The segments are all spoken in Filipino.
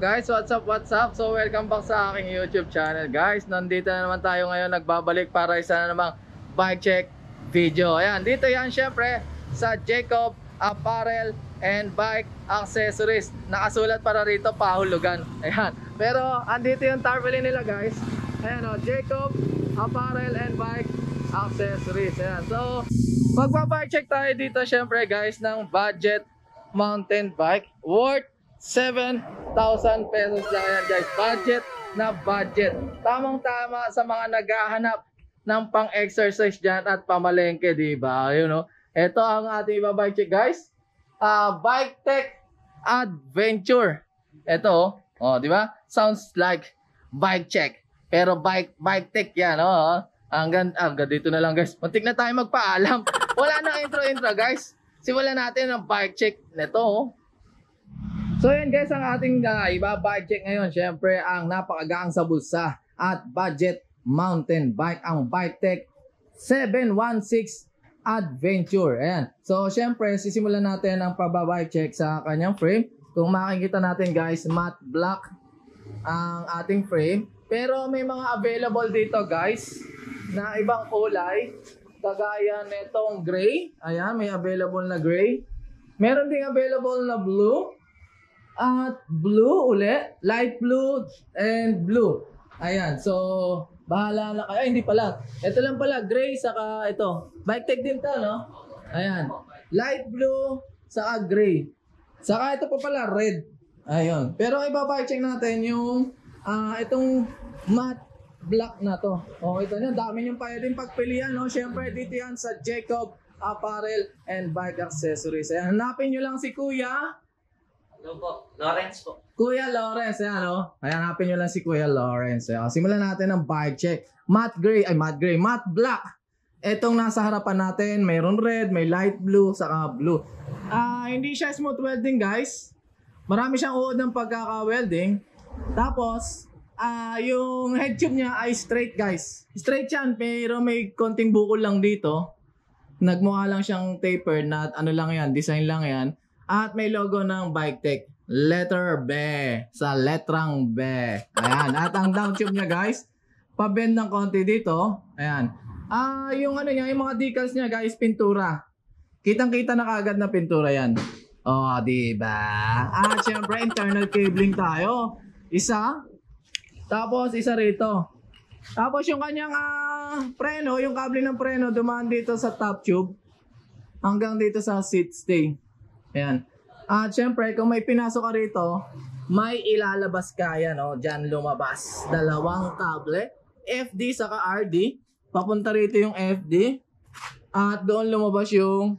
guys, what's up? So welcome back sa aking YouTube channel guys. Nandito na naman tayo ngayon, nagbabalik para isa na namang bike check video. Ayan, dito yan syempre sa Jacob Apparel and Bike Accessories. Nakasulat para rito pahulugan. Ayan, pero andito yung tarpaulin nila guys. Ayan o, Jacob Apparel and Bike Accessories. Ayan, so magpa-bike check tayo dito syempre guys ng budget mountain bike worth 7,000 pesos lang yan guys. Budget na budget. Tamang-tama sa mga naghahanap ng pang-exercise dyan at pamalengke, diba? You know? Ito ang ating ibabike check guys. Bike Tech Adventure. Ito, oh, diba? Sounds like bike check. Pero bike tech yan, oh. Hanggang dito na lang guys. Muntik na tayo magpaalam. Wala nang intro guys. Simulan natin ang bike check nito, oh. So yan guys, ang ating ibabike check ngayon, syempre ang napakagaang sa bulsa at budget mountain bike, ang Bike Tech 716 Adventure. Ayan. So syempre sisimulan natin ang pababike check sa kanyang frame. Kung makikita natin guys, matte black ang ating frame. Pero may mga available dito guys na ibang kulay. Kagaya netong gray. Ayan, may available na gray. Meron ding available na blue. At blue ulit, light blue and blue. Ayan, so bahala na kayo. Ay, hindi pala. Ito lang pala, gray saka ito. Bike Tech din to, no? Ayan, light blue saka gray. Saka ito pa pala, red. Ayun. Pero ibabike check natin yung itong matte black na to. O, ito nyo, dami nyo pwedeng pagpilian, no? Siyempre, dito yan sa Jacob Apparel and Bike Accessories. Ayan, hanapin nyo lang si Kuya. Hello po, Lawrence po. Kuya Lawrence, ayan o. Ayan, hanapin nyo lang si Kuya Lawrence. Ayan. Simulan natin ang bike check. Matte black. Etong nasa harapan natin, mayroon red, may light blue, saka blue. Hindi siya smooth welding guys. Marami siyang uod ng pagkaka-welding. Tapos, yung head tube niya ay straight guys. Straight yan, pero may konting bukol lang dito. Nagmukha lang siyang taper na ano lang yan, design lang yan. At may logo ng Bike Tech. Letter B. Sa letrang B. Ayan. At ang down tube niya guys, pabend ng konti dito. Ayan. Yung ano niya, yung mga decals niya guys, pintura. Kitang-kita na kagad na pintura yan. Oh, diba? At syempre, internal cabling tayo. Isa. Tapos, isa rito. Tapos yung kanyang preno, yung kable ng preno, dumaan dito sa top tube. Hanggang dito sa seat stay. Ayan. At syempre, kung may pinasok ka rito, may ilalabas ka yan, oh. Diyan lumabas. Dalawang kable. FD saka RD. Papunta rito yung FD. At doon lumabas yung...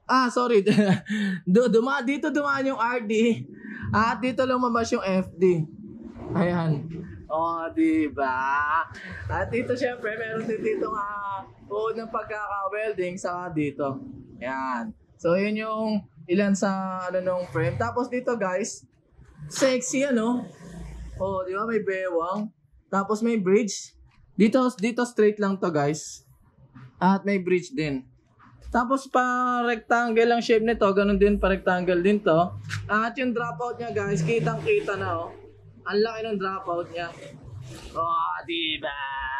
dito dumaan yung RD. At dito lumabas yung FD. Ayan. Oh, diba? At dito syempre, meron din dito uod ng pagkaka-welding saka dito. Ayan. So, yun yung ilan sa nung frame. Tapos dito guys, sexy ano. Oh, di ba may bewang. Tapos may bridge. Dito straight lang to guys. At may bridge din. Tapos pa rectangle lang shape nito, ganun din pa rectangle din to. At yung dropout niya guys, kitang-kita na oh. Ang laki ng dropout niya. Oh, di ba?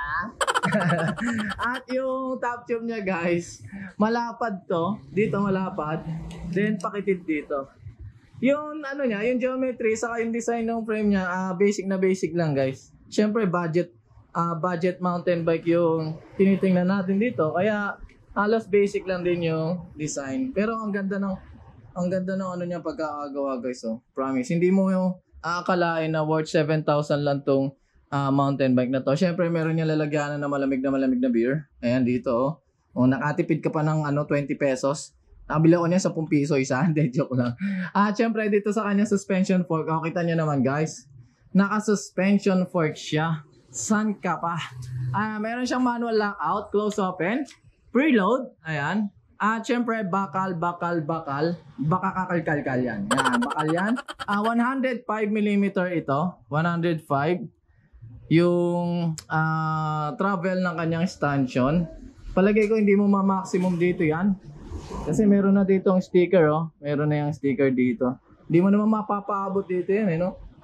At yung top tube niya guys, malapad to. Dito malapad. Then pakitid dito. Yung ano niya, yung geometry saka yung design ng frame niya, basic lang guys. Syempre budget mountain bike yung tinitingnan natin dito. Kaya halos basic lang din yung design. Pero ang ganda ng ano niya pagkakagawa guys. So, promise. Hindi mo yung aakalain na worth 7,000 lang tong mountain bike na to. Syempre meron niya lalagyanan na malamig na beer. Ayan dito oh. O nakatipid ka pa ng 20 pesos. Nabili ko niya 10 piso isa. Hindi, joke lang. At syempre dito sa kanya suspension fork. O kita niyo naman guys. Naka-suspension fork siya. San ka pa? Meron siyang manual lockout, close open, preload. Ayan. At syempre bakal. Baka kakalkal yan. Yan, bakal yan. 105mm ito. 105. Yung travel ng kanyang stanchion. Palagay ko hindi mo ma-maximum dito yan. Kasi meron na dito ang sticker oh. Meron na yung sticker dito. Hindi mo naman mapapaabot dito yan eh no.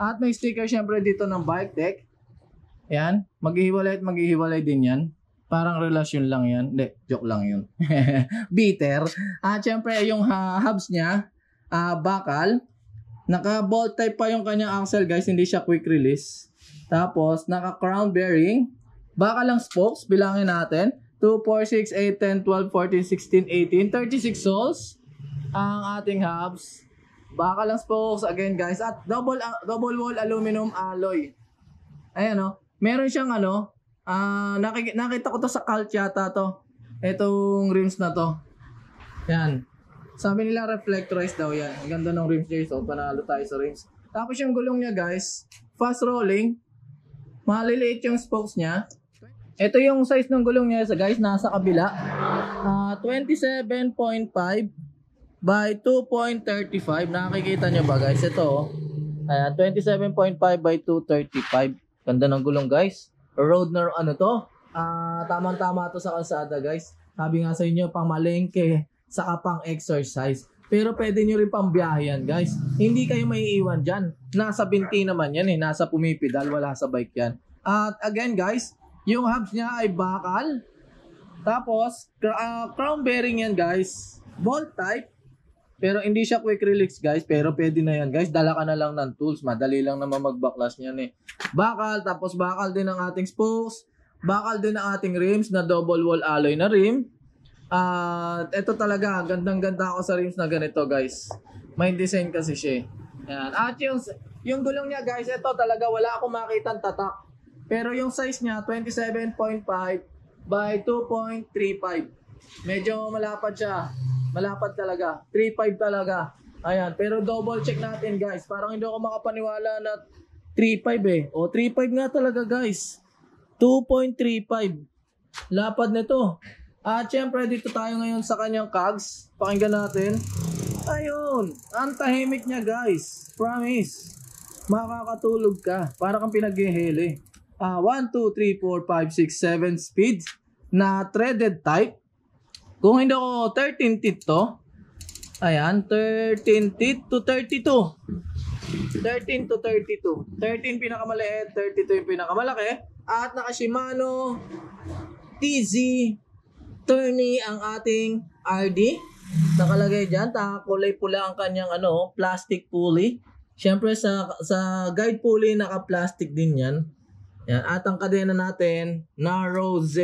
At may sticker syempre dito ng Bike Tech. Yan, maghihiwalay at maghihiwalay din yan. Parang relasyon lang yan. Hindi, joke lang yun. Bitter. At syempre yung hubs niya, bakal. Naka-bolt type pa yung kanyang axle guys, hindi siya quick release. Tapos, naka-crown bearing. Bakal lang spokes, bilangin natin. 2, 4, 6, 8, 10, 12, 14, 16, 18, 36 soles. Ang ating hubs. Bakal lang spokes again guys. At double wall aluminum alloy. Ayan o. Meron siyang nakita ko to sa Cult yata to. Itong rims na to. Yan. Sabi nila reflectorized daw yan. Ang ganda ng rims niya. So, panalo tayo sa rims. Tapos yung gulong niya guys, fast rolling. Maliliit yung spokes niya. Ito yung size ng gulong niya guys, nasa kabila. 27.5 by 2.35. Nakikita niyo ba guys? Ito. Ayan, 27.5 by 2.35. Ganda ng gulong guys. Road na to. Tamang-tama to sa kalsada guys. Sabi nga sa inyo, pang malengke, saka pang exercise. Pero pwede nyo rin pang biyahe yan guys. Hindi kayo maiiwan dyan. Nasa binti naman yan nasa pumipidal, wala sa bike yan. At again guys, yung hubs niya ay bakal. Tapos, crown bearing yan guys. Bolt type. Pero hindi siya quick release guys. Pero pwede na yan guys. Dala ka na lang ng tools. Madali lang naman magbaklas niyan Bakal. Tapos bakal din ang ating spokes. Bakal din ang ating rims na double wall alloy na rim. Ito talaga, gandang-ganda ako sa rims na ganito guys. May design kasi siya. Ayan. At yung gulong niya guys, ito talaga wala akong makitang tatak. Pero yung size niya, 27.5 by 2.35. Medyo malapad siya. Malapad talaga. 3.5 talaga. Ayan. Pero double check natin guys. Parang hindi ako makapaniwala na 3.5 O 3.5 nga talaga guys. 2.35. Lapad nito. At syempre dito tayo ngayon sa kanyang cogs. Pakinggan natin. Ayun, ang tahimik niya guys. Promise. Makakatulog ka. Para kang pinag-ihili. 1, 2, 3, 4, 5, 6, 7 speed na threaded type. Kung hindi ako 13 teeth to. Ayan, 13 teeth to 32. 13 to 32. 13 pinakamaliit, 32 yung pinakamalaki. At naka Shimano TZ Tourney ang ating RD. Nakalagay dyan. Kulay pula ang kanyang plastic pulley. Siyempre sa guide pulley naka-plastic din yan. Yan. At ang kadena natin, Narrow Z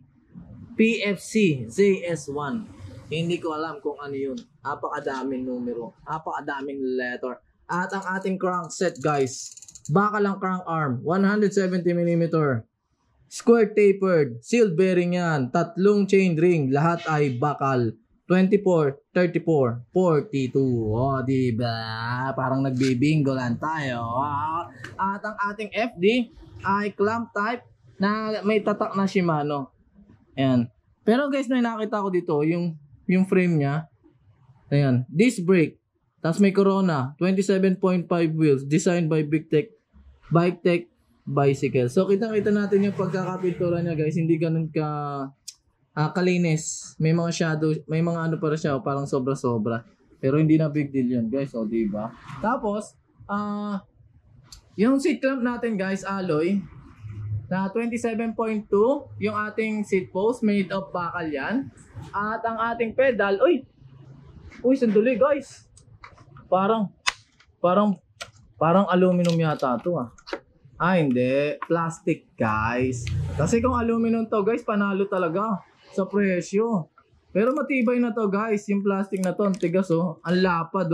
PFC ZS1. Hindi ko alam kung ano yun. Apakadaming numero. Apakadaming letter. At ang ating crankset guys. Bakal ang crank arm. 170mm. Square tapered, sealed bearing yan, 3 chain ring, lahat ay bakal. 24, 34, 42. O, diba? Parang nagbibingo lang tayo. At ang ating FD ay clamp type na may tatak na Shimano. Ayan. Pero guys, may nakita ko dito, yung frame niya. Ayan, disc brake. Tapos may Corona, 27.5 wheels, designed by Bike Tech bicycle. So kitang-kita natin yung pagkakapintura niya guys, hindi ganun kalinis. May mga shadow, may mga para siya, parang sobra-sobra. Pero hindi na big deal yun guys, o diba? Tapos, yung seat clamp natin guys, alloy, na 27.2, yung ating seat post, made of bakal yan. At ang ating pedal, uy, sandali guys. Parang aluminum yata ito hindi. Plastic guys. Kasi kung aluminum to guys, panalo talaga sa presyo. Pero matibay na to guys. Yung plastic na to, ang tigas Ang lapad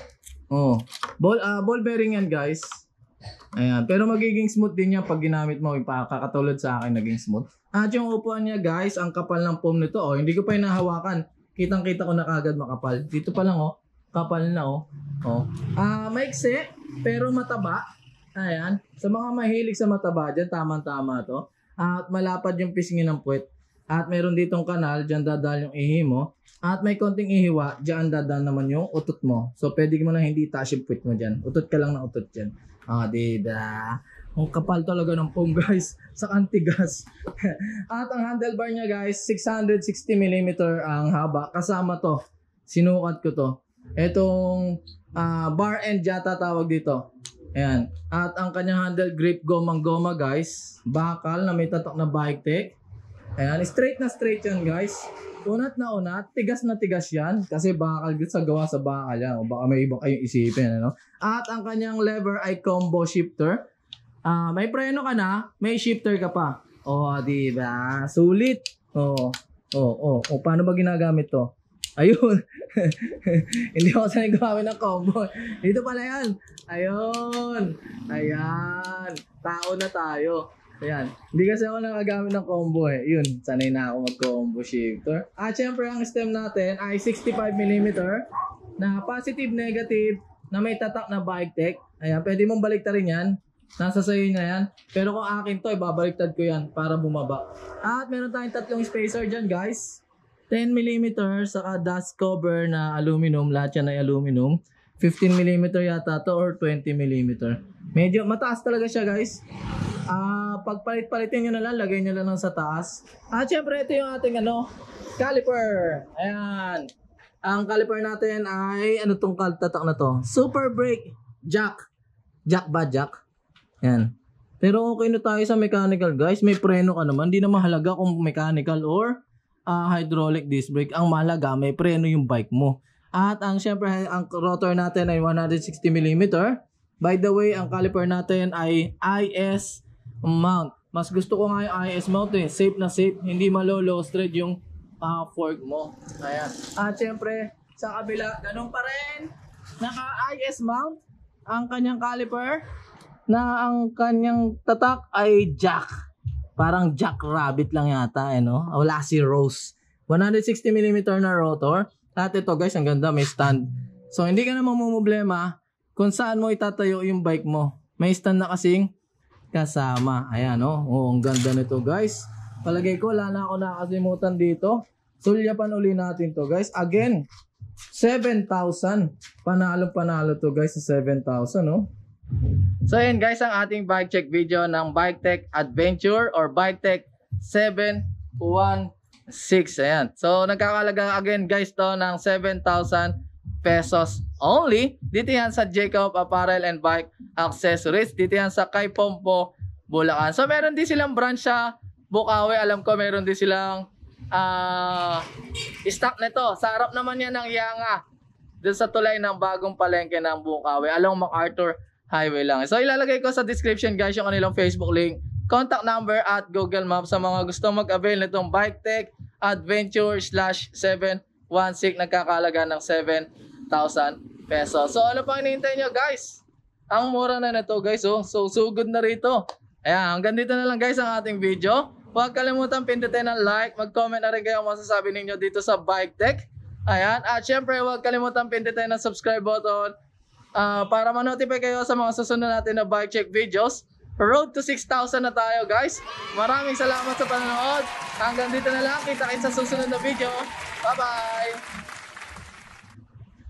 Ball bearing yan guys. Ayan. Pero magiging smooth din yan pag ginamit mo. Kakatulad sa akin naging smooth. At yung upuan niya guys, ang kapal ng foam nito hindi ko pa hinahawakan. Kitang-kita ko na kagad makapal. Dito pa lang kapal na maiksi pero mataba. Ayan. Sa mga mahilig sa mataba dyan, tamang-tama to. At malapad yung pisngi ng puwet. At meron ditong kanal, dyan dadal yung ihi mo. At may konting ihiwa, dyan dadal naman yung utot mo. So pwede mo na hindi itaas yung puwet mo dyan. Utot ka lang ng utot dyan. Diba? Ang kapal talaga ng foam guys. Sa antigas. At ang handlebar niya guys, 660mm ang haba. Kasama to. Sinukat ko to. Etong bar end yata tawag dito. Ayan. At ang kanyang handle grip gomang-goma guys. Bakal na may tatak na bike tech. Ayan, straight na straight yan guys. Unat na unat, tigas na tigas yan. Kasi bakal sa gawa sa bakal yan. O baka may iba kayong isipin. Ano? At ang kanyang lever ay combo shifter. May preno ka na, may shifter ka pa. O, diba? Sulit. Paano ba ginagamit to? Ayun. Hindi ako sanay gumamit ng combo. Dito pala yan. Ayun. Ayan. Tao na tayo. Ayan. Hindi kasi ako nakagamit ng combo eh. Yun. Sanay na ako mag-combo shifter. At syempre ang stem natin ay 65mm na positive negative na may tatak na bike tech. Ayan. Pwede mong baliktarin yan. Nasa sayo na yan. Pero kung akin to, ibabaliktad ko yan para bumaba. At meron tayong tatlong spacer dyan guys. 10mm saka dust cover na aluminum, lahat yan ay aluminum. 15mm yata to or 20mm. Medyo mataas talaga siya guys. Pagpalit-palitin nyo na lang, lagay nyo lang sa taas. At syempre ito yung ating caliper. Ayan. Ang caliper natin ay tong tatak na to? Super brake jack. Jack ba jack? Ayan. Pero okay na tayo sa mechanical guys. May preno ka naman. Di na mahalaga kung mechanical or hydraulic disc brake. Ang mahalaga may preno yung bike mo. At syempre ang rotor natin ay 160mm. By the way, ang caliper natin ay IS mount. Mas gusto ko nga yung IS mount eh. Safe na safe. Hindi malo-low thread yung fork mo. Ayan. At syempre sa kabila, ganun pa rin. Naka IS mount ang kanyang caliper na ang kanyang tatak ay jack. Parang jackrabbit lang yata, no? Wala si Rose. 160mm na rotor. At ito guys, ang ganda, may stand. So, hindi ka na mamumblema kung saan mo itatayo yung bike mo. May stand na kasing kasama. Ayan, no? Ang ganda nito guys. Palagay ko, wala na ako nakakalimutan dito. Sulyapan uli natin to guys. Again, 7,000. Panalo to guys sa 7,000, no? So yun guys ang ating bike check video ng BikeTech Adventure or BikeTech 716. Ayan. So nagkakalaga again guys to ng 7,000 pesos only. Dito yan sa Jacob Apparel and Bike Accessories. Dito yan sa Kay Pompo, Bulacan. So meron din silang branch sa Bukawi. Alam ko meron din silang stock nito. Sa harap naman yan ng Yanga. Doon sa tulay ng bagong palengke ng Bukawi. Along MacArthur Highway lang. So ilalagay ko sa description guys yung kanilang Facebook link, contact number at Google Maps sa mga gusto mag-avail nitong BikeTech Adventure /716 nagkakalaga ng 7,000 pesos. So ano pang hinihintay nyo guys? Ang mura na nito guys. So sugod na rito. Ayan, hanggang dito na lang guys ang ating video. Huwag kalimutan pindutin ang like, mag-comment na rin kayo ang masasabi ninyo dito sa BikeTech. Ayan, at syempre huwag kalimutan pindutin ang subscribe button para ma-notify kayo sa mga susunod natin na bike check videos. Road to 6,000 na tayo guys. Maraming salamat sa panonood. Hanggang dito na lang. Kita-kits sa susunod na video. Bye bye.